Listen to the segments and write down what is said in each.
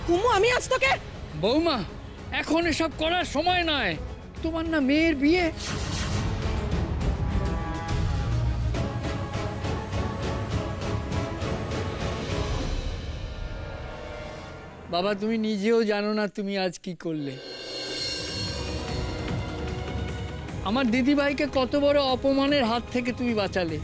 কুমু আমি আজ তোকে। বৌমা এখন এসব করার সময় নয়, তোমার না মেয়ের বিয়ে। বাবা তুমি নিজেও জানো না তুমি আজ কি করলে। আমার দিদিভাইকে কত বড় অপমানের হাত থেকে তুমি বাঁচালে।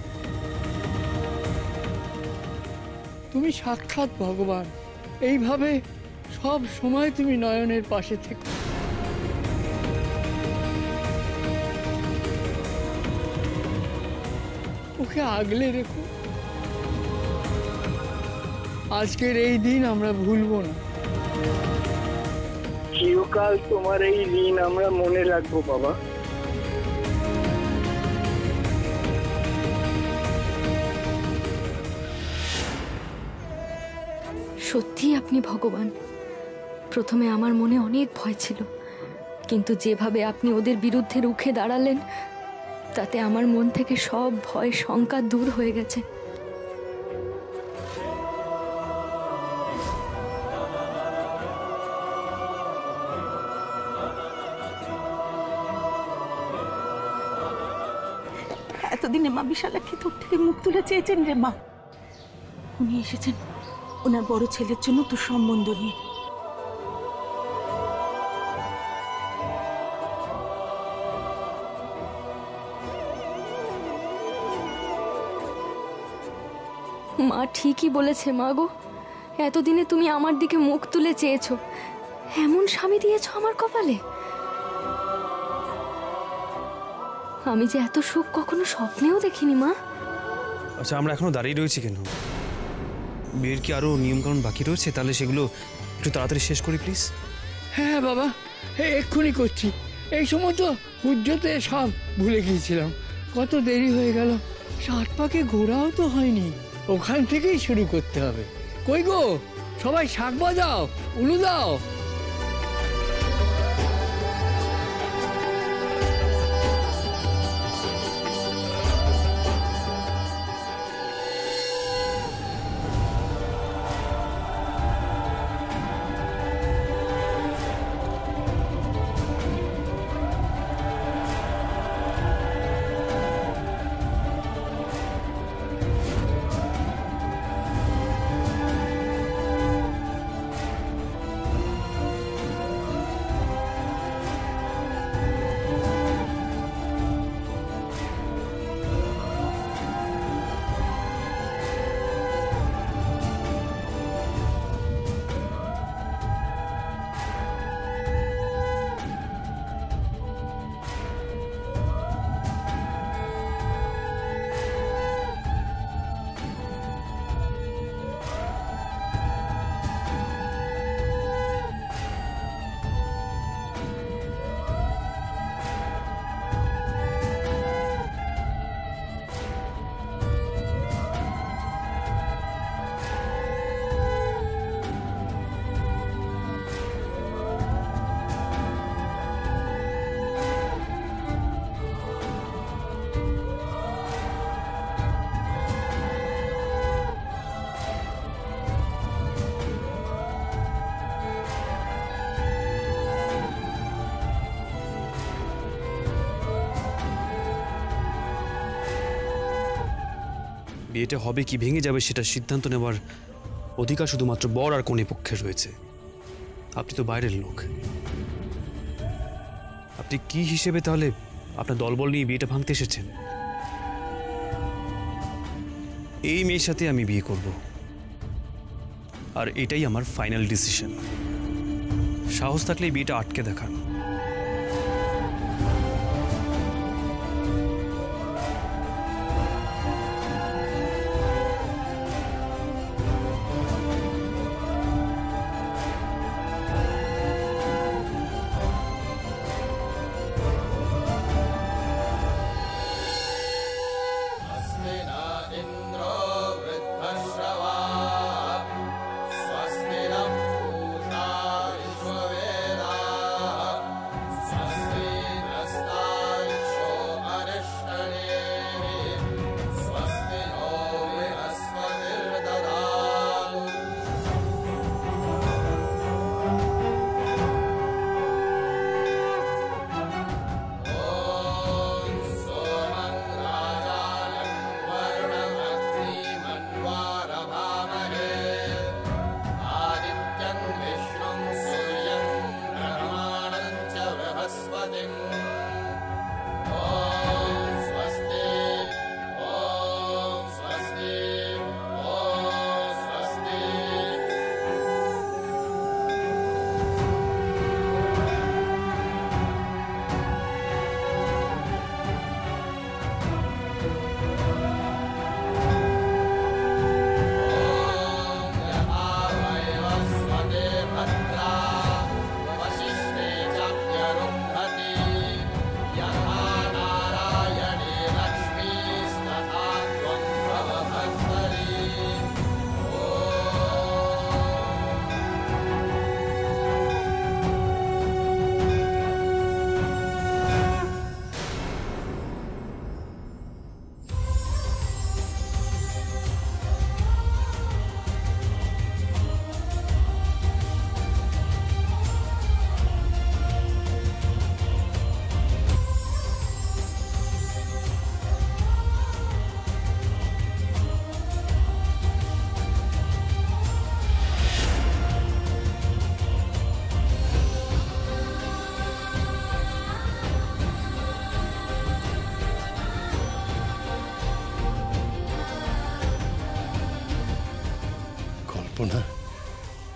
তুমি সাক্ষাৎ ভগবান, এইভাবে সব সময় তুমি নয়নের পাশে থেকো। ওকে আগলে রেখো। আজকের এই দিন আমরা ভুলবো না। চিরকাল তোমার এই ঋণ আমরা মনে রাখবো বাবা। সত্যি আপনি ভগবান। প্রথমে আমার মনে অনেক ভয় ছিল, কিন্তু যেভাবে আপনি ওদের বিরুদ্ধে রুখে দাঁড়ালেন তাতে আমার মন থেকে সব ভয় শঙ্কা দূর হয়ে গেছে। এতদিনে মা বিশালাক্ষী তোর থেকে মুখ তুলে চেয়েছেন রে মা। উনি এসেছেন ওনার বড় ছেলের জন্য তোর সম্বন্ধ নিয়ে। মা ঠিকই বলেছে মা গো, এতদিনে তুমি আমার দিকে মুখ তুলে চেয়েছো, এমন স্বামী দিয়েছো আমার কপালে। আমি যে এত সুখ কখনো স্বপ্নেও দেখিনি মা। আচ্ছা আমরা এখনো দাঁড়িয়ে রয়েছি কেন? বিয়ের কি আরো নিয়মকানুন বাকি রয়েছে? তাহলে সেগুলো একটু তাড়াতাড়ি শেষ করি প্লিজ। হ্যাঁ বাবা এক্ষুনি করছি। এই সময় তো পুজোতে সব ভুলে গিয়েছিলাম। কত দেরি হয়ে গেল, 7 পাকে ঘোরাও তো হয়নি। ওখান থেকেই শুরু করতে হবে। কই গো সবাই শাক বাজাও, উলু দাও। বিয়েটা হবে কি ভেঙে যাবে সেটা সিদ্ধান্ত নেওয়ার অধিকার শুধুমাত্র বর আর কনে পক্ষে রয়েছে। আপনি তো বাইরের লোক, আপনি কি হিসেবে তাহলে আপনার দলবল নিয়ে বিয়েটা ভাঙতে এসেছেন? এই মেয়ের সাথে আমি বিয়ে করব, আর এটাই আমার ফাইনাল ডিসিশন। সাহস থাকলে এই বিয়েটা আটকে দেখান।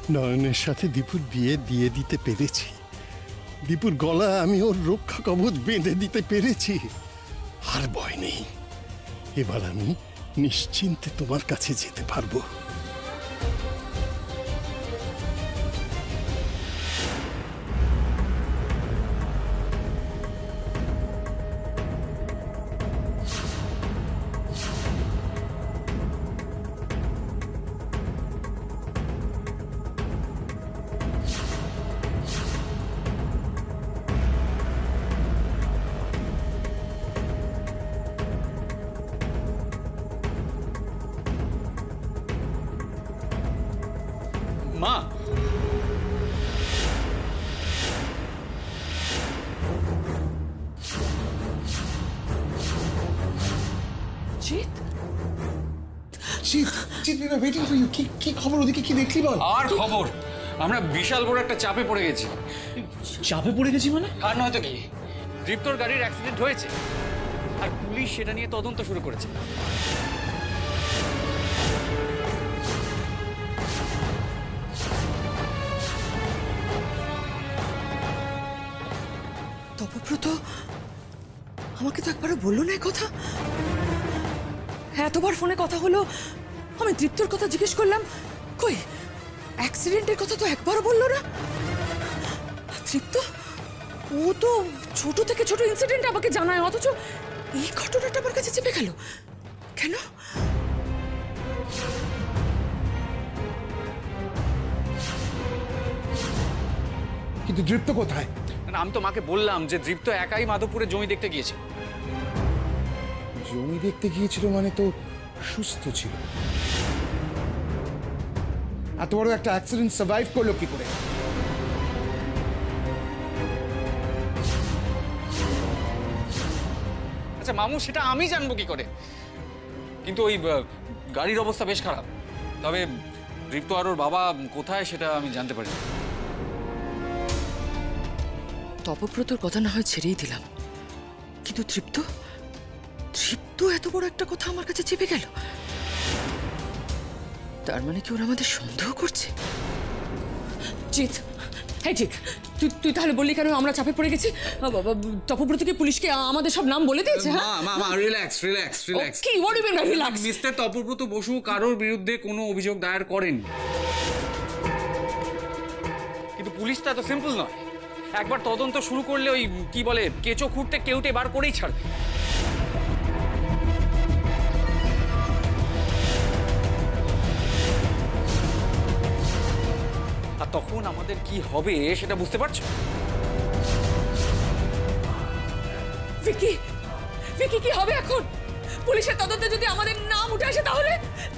নয়নের সাথে দীপুর বিয়ে দিয়ে দিতে পেরেছি। দীপুর গলা আমি ওর রক্ষা কবচ বেঁধে দিতে পেরেছি। আর ভয় নেই, এবার আমি নিশ্চিন্তে তোমার কাছে যেতে পারবো। মা, চিত, we were waiting for you. কি খবর ওদিকে, কি দেখলি বল? আর খবর, আমরা বিশাল বড় একটা চাপে পড়ে গেছি। চাপে পড়ে গেছি মানে? আর নয়তো কি, দীপ্তর গাড়ির অ্যাক্সিডেন্ট হয়েছে আর পুলিশ সেটা নিয়ে তদন্ত শুরু করেছে। তপব্রত আমাকে তো একবারও বললো না কথা। এতবার ফোনে কথা হলো, আমি দীপ্তর কথা জিজ্ঞেস করলাম, কই অ্যাক্সিডেন্টের কথা তো একবারও বললো না। দীপ্ত ও তো ছোট থেকে ছোট ইনসিডেন্ট আমাকে জানায়, অথচ এই ঘটনাটা আমার কাছে চেপে গেল কেন? কিন্তু দীপ্ত কোথায়? আমি তো মাকে বললাম যে দীপ্ত একাই মাধবপুরে জমি দেখতে গিয়েছে। জমি দেখতে গিয়েছিল মানে তো সুস্থ ছিল। এত বড় একটা অ্যাক্সিডেন্ট সার্ভাইভ করলো কি করে? আচ্ছা মামু, সেটা আমি জানবো কি করে? কিন্তু ওই গাড়ির অবস্থা বেশ খারাপ। তবে দীপ্ত আর ওর বাবা কোথায় সেটা আমি জানতে পারি। তপব্রতর কথা না হয় ছেড়েই দিলাম, কিন্তু তৃপ্ত এত বড় একটা কথা আমার কাছে চেপে গেল। তার মানে কি ওরা আমাদের সন্দেহ করছে? জিৎ, হ্যাঁ জিৎ, তুই তাহলে বললি কেন আমরা চাপে পড়ে গেছি? তপব্রতকে পুলিশকে আমাদের সব নাম বলে দিয়েছে? মা রিল্যাক্স। কি what do you mean relax? Mister Tapabrata Basu কারোর বিরুদ্ধে কোনো অভিযোগ দায়ের করেননি, কিন্তু পুলিশ তো এত সিম্পল নয়। একবার তদন্ত শুরু করলে ওই কি বলে কেঁচো খুঁড়তে কেউটে বার করেই ছাড়বে। আর তখন আমাদের কি হবে সেটা বুঝতে পারছো? ভিকি কি হবে এখন? পুলিশের তদন্তে যদি আমাদের নাম উঠে আসে তাহলে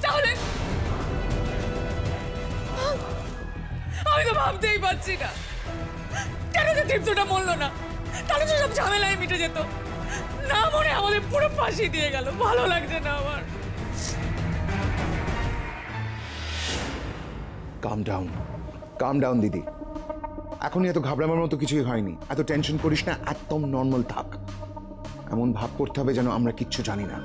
আমি তো ভাবতেই পারছি না কেন যে দীপ্তটা মরলো না। তাহলে তো সব ঝামেলায় মিটে যেত। না মনে আমাদের পুরো ফাঁসি দিয়ে গেল, ভালো লাগছে না আমার। কাম ডাউন দিদি, এখনই এত ঘাবড়ানোর মতো কিছুই হয়নি। এত টেনশন করিস না, একদম নর্মাল থাক। এমন ভাব করতে হবে যেন আমরা কিচ্ছু জানি না।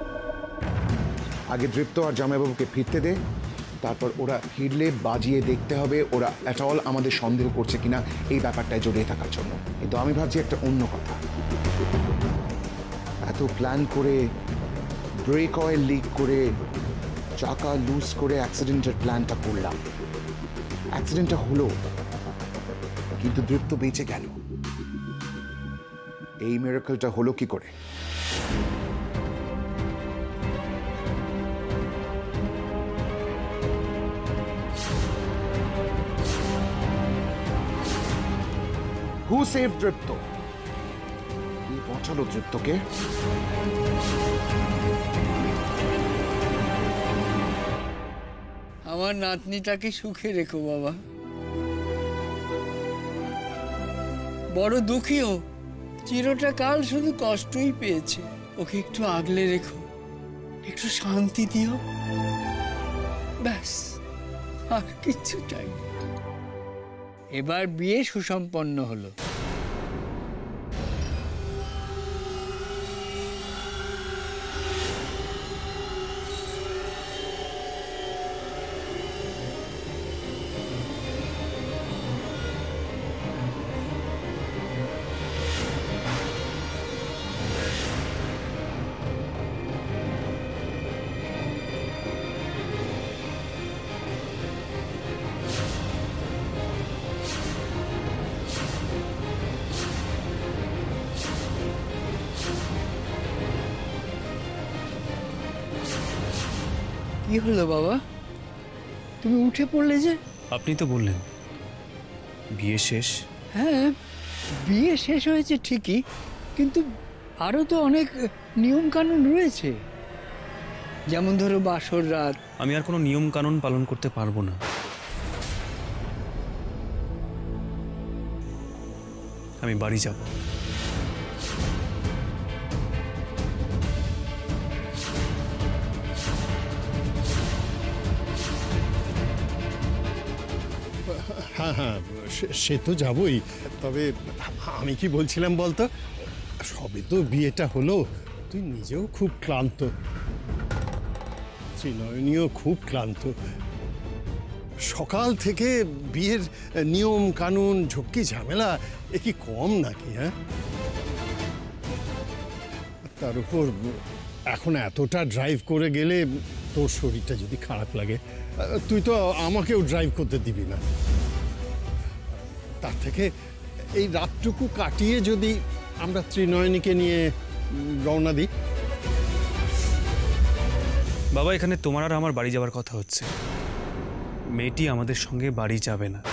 আগে দীপ্ত আর জামাইবাবুকে ফিরতে দে, তারপর ওরা ফিরলে বাজিয়ে দেখতে হবে ওরা অ্যাট অল আমাদের সন্দেহ করছে কিনা এই ব্যাপারটায় জড়িয়ে থাকার জন্য। কিন্তু আমি ভাবছি একটা অন্য কথা। এত প্ল্যান করে, ব্রেক অয়েল লিক করে, চাকা লুজ করে অ্যাক্সিডেন্টের প্ল্যানটা করলাম। অ্যাক্সিডেন্টটা হলো, কিন্তু দীপ্ত বেঁচে গেল। এই মিরাকলটা হলো কি করে? Who saved দীপ্ত? কে বাঁচালো দীপ্তকে? আমার নাতনিটাকে সুখে রেখো বাবা। বড় দুঃখীও, চিরটা কাল শুধু কষ্টই পেয়েছে। ওকে একটু আগলে রেখো, একটু শান্তি দিও, ব্যাস, আর কিচ্ছু চাই না। এবার বিয়ে সুসম্পন্ন হলো। হলো বাবা, তুমি উঠে পড়লে যে? আপনি তো বললেন বিয়ে শেষ। হ্যাঁ, বিয়ে শেষ হয়েছে ঠিকই, কিন্তু আরও তো অনেক নিয়ম কানুন রয়েছে। যেমন ধরো বাসর রাত। আমি আর কোনো নিয়ম কানুন পালন করতে পারবো না। আমি বাড়ি যাব। হ্যাঁ হ্যাঁ, সে তো যাবই। তবে আমি কি বলছিলাম বলতো, সবে তো বিয়েটা হলো, তুই নিজেও খুব ক্লান্ত, ত্রিনয়নীও খুব ক্লান্ত। সকাল থেকে বিয়ের নিয়ম কানুন ঝক্কি ঝামেলা, এ কি কম নাকি? হ্যাঁ, তার উপর এখন এতটা ড্রাইভ করে গেলে তোর শরীরটা যদি খারাপ লাগে, তুই তো আমাকেও ড্রাইভ করতে দিবি না। তার থেকে এই রাতটুকু কাটিয়ে যদি আমরা ত্রিনয়নীকে নিয়ে রওনা দিই। বাবা, এখানে তোমার আর আমার বাড়ি যাওয়ার কথা হচ্ছে, মেয়েটি আমাদের সঙ্গে বাড়ি যাবে না।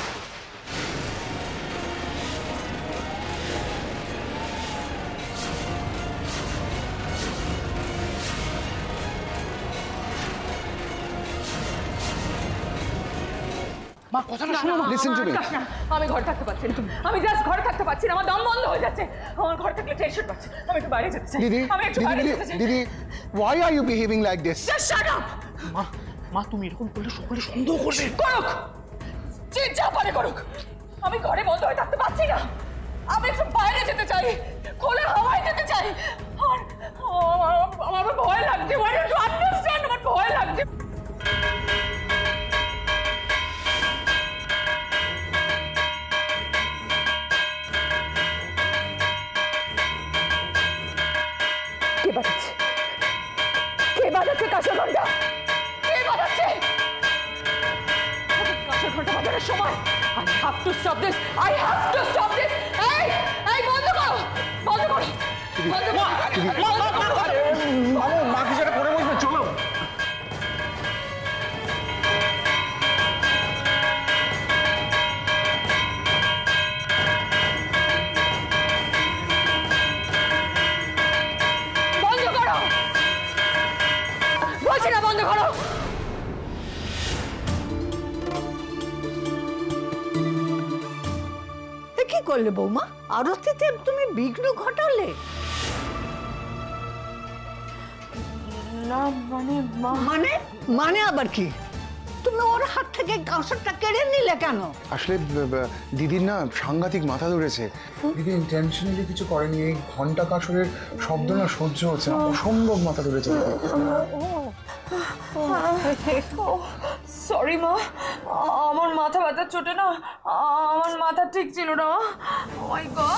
মা কথাটা শোনো, লিসেন টু মি। আমি ঘরে থাকতে পারছি না, আমি জাস্ট ঘরে থাকতে পারছি না, আমার দম বন্ধ হয়ে যাচ্ছে। আমার ঘরে থাকলে টেনশন পাচ্ছে, আমি একটু বাইরে যেতে চাই। দিদি, আমি একটু বাইরে যেতে চাই। দিদি, why are you behaving like this? Just shut up! মা তুমি এরকম করলে সকলে সন্দেহ করবে। করুক, যে যা পারে করুক, আমি ঘরে বন্ধ হয়ে থাকতে পারছি না। আমি একটু বাইরে যেতে চাই, খোলা হাওয়ায় যেতে চাই। আমার ভয় লাগছে, why don't you understand? আমার ভয় লাগছে। কে বাজাচ্ছে? কে বাজাচ্ছে কাঁসর ঘন্টা? কে বাজাচ্ছে? কাঁসর ঘন্টা বাজানোর সময় I have to stop this! I have to stop this! এই বন্ধ করো! বন্ধ করো! বন্ধ করো! মা কিছু একটা করে বসবে, চলো। বন্ধ করো! বলছি না বন্ধ করো! কি করলে বৌমা? আরতিতে তুমি বিঘ্ন ঘটালে? না মানে মানে মানে আবার কি? তুমি ওর হাত থেকে কাঁসরটা কেড়ে নিলে কেন? আসলে দিদির না সাংঘাতিক মাথা ধরেছে। দিদি ইন্টেনশনালি কিছু করেনি, এই ঘন্টা কাঁসরের শব্দ না সহ্য হচ্ছে না, অসম্ভব মাথা ধরেছে। সরি মা, আমার মাথা ব্যথার চোটে না আমার মাথা ঠিক ছিল না। Oh my god!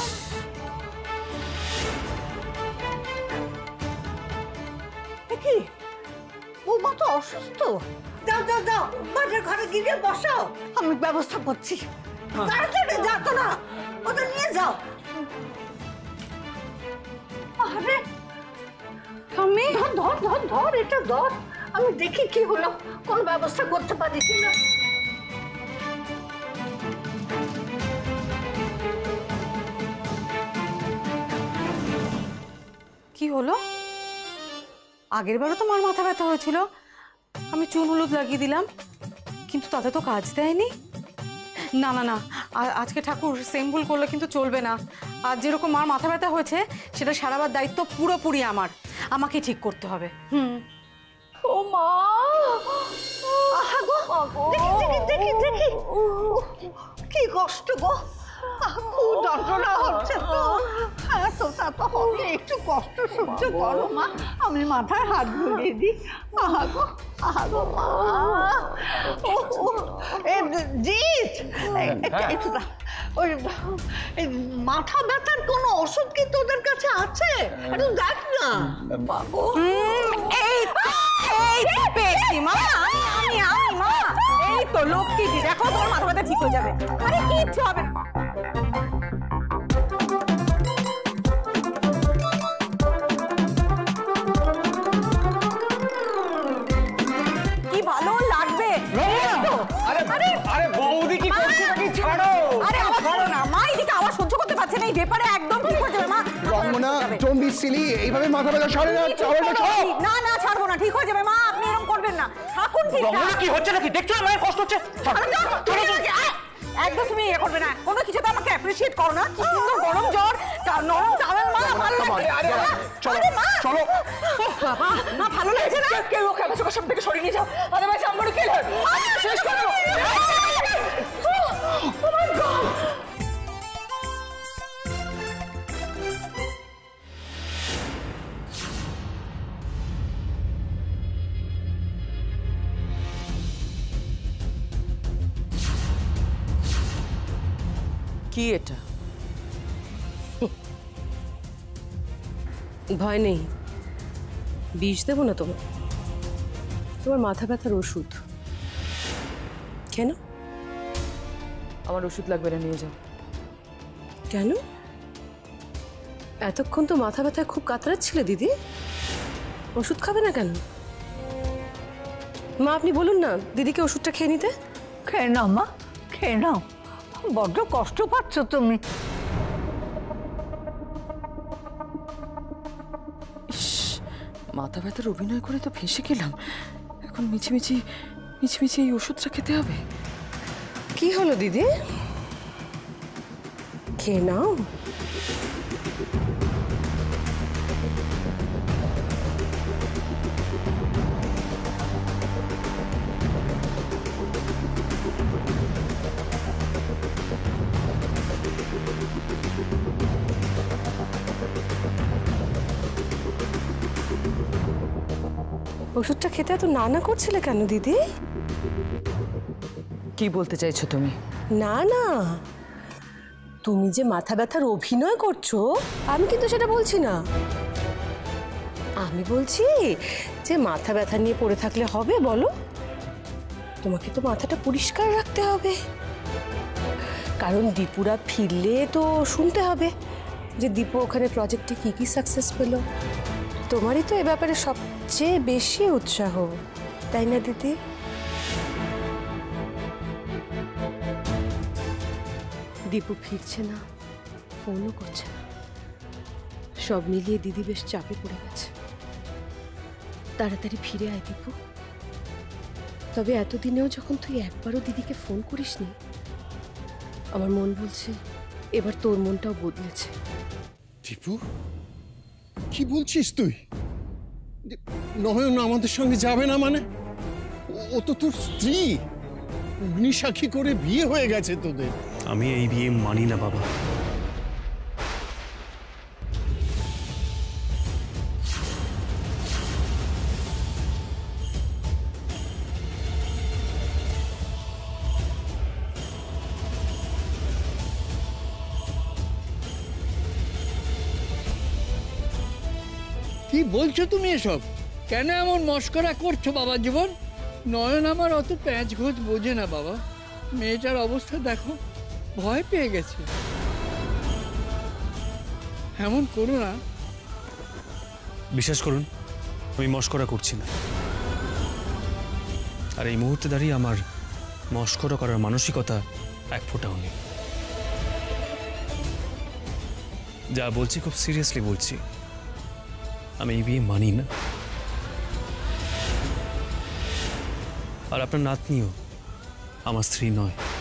কি বৌমা তো অসুস্থ। যাও যাও যাও, মাঠের ঘরে গিয়ে বসাও, আমি ব্যবস্থা করছি। তাড়াতাড়ি যাও, তো না ওদের নিয়ে যাও। আরে আমি ধর ধর ধর ধর, এটা ধর, আমি দেখি কি হলো, কোন ব্যবস্থা করতে পারি কিনা। কি হলো? আগের বারও তো মার মাথা ব্যথা হয়েছিল, আমি চুন হলুদ লাগিয়ে দিলাম, কিন্তু তাতে তো কাজ দেয়নি। না না না, আজকে ঠাকুর সেম ভুল করলে কিন্তু চলবে না। আর যেরকম মার মাথা ব্যথা হয়েছে সেটা সারাবার দায়িত্ব পুরোপুরি আমার, আমাকে ঠিক করতে হবে। ও মা! দেখি দেখি দেখি, কি কষ্ট গো, খুব যন্ত্রণা হচ্ছে তো। এতটা তো হবে, একটু কষ্ট সহ্য করো মা, আমি মাথায় হাত বুলিয়ে দিই। আহাগো আহাগো মা। জিৎ, একটু দাও। ওই মাথা ব্যথার কোনো ওষুধ কি তোদের কাছে আছে? একটু দেখ না বাবু। এই পেয়েছি মা, আমি মা, এই তো লক্ষ্মী, দেখো তোমার মাথা ব্যথা ঠিক হয়ে যাবে। আরে কিচ্ছু হবে না। কি প্লিজ সিলি, এইভাবে মাথা ব্যথা সরে না, টাওয়ালটা সরাও। না না ছাড়বো না, ঠিক হয়ে যাবে মা, আপনি এরকম করবেন না, থাকুন ঠিক না। কি হচ্ছে নাকি দেখছো? আমার কষ্ট হচ্ছে। একদম তুমি ইয়ে করবে না, কোনো কিছুতে আমাকে অ্যাপ্রিশিয়েট করো না। কি সুন্দর গরম জ্বর, নরম টাওয়েল মা, ভালো লাগছে। চলো চলো বাবা, মা ভালো লাগছে না? কেউ ওকে আমার চোখের সামনে থেকে সরিয়ে নিয়ে যাও, otherwise I am gonna kill her. শেষ করে দাও। Oh my god. কি এটা? ভয় নেই, বিষ দেবো না তোমার, তোমার মাথা ব্যথার ওষুধ। কেন? আমার ওষুধ লাগবে না, নিয়ে যাও। কেন? এতক্ষণ তো মাথা ব্যথায় খুব কাতরাচ্ছিলে দিদি, ওষুধ খাবে না কেন? মা আপনি বলুন না দিদিকে ওষুধটা খেয়ে নিতে। খেয়ে নাও মা, খেয়ে নাও, বড্ড কষ্ট পাচ্ছ তুমি। মাথা ব্যথার অভিনয় করে তো ফেঁসে গেলাম, এখন মিছিমিছি এই ওষুধটা খেতে হবে। কি হলো দিদি, খেয়ে নাও। ওষুধটা খেতে এত না করছিলে কেন দিদি? কি বলতে চাইছো তুমি? না না, তুমি যে মাথা ব্যথার অভিনয় করছো আমি কিন্তু সেটা বলছি না। আমি বলছি যে মাথা ব্যথা নিয়ে পড়ে থাকলে হবে বলো? তোমাকে তো মাথাটা পরিষ্কার রাখতে হবে, কারণ দীপুরা ফিরলে তো শুনতে হবে যে দীপু ওখানে প্রজেক্টে কি কি সাকসেস পেলো। তোমারই তো এ ব্যাপারে সবচেয়ে বেশি উৎসাহ, তাই না দিদি? দীপু ফিরছে না, ফোনও করছে না, সব মিলিয়ে দিদি বেশ চাপে পড়ে গেছে। তাড়াতাড়ি ফিরে আয় দীপু। তবে এতদিনেও যখন তুই একবারও দিদিকে ফোন করিসনি, আমার মন বলছে এবার তোর মনটাও বদলেছে। দীপু, কি বলছিস তুই? নয়ন আমাদের সঙ্গে যাবে না মানে? ও তো তোর স্ত্রী, অগ্নিসাক্ষী করে বিয়ে হয়ে গেছে তোদের। আমি এই বিয়ে মানি না বাবা। কি বলছো তুমি এসব? কেন এমন মস্করা করছো বাবা জীবন? নয়ন আমার অত প্যাঁচ ঘোচ বোঝে না বাবা, মেয়েটার অবস্থা দেখো, ভয় পেয়ে গেছে। এমন করো না। বিশ্বাস করুন আমি মস্করা করছি না, আর এই মুহূর্তে দাঁড়িয়ে আমার মস্করা করার মানসিকতা এক ফোঁটাও নেই। যা বলছি খুব সিরিয়াসলি বলছি, আমি এই বিয়ে মানি না। আর আপনার নাতনিও আমার স্ত্রী নয়।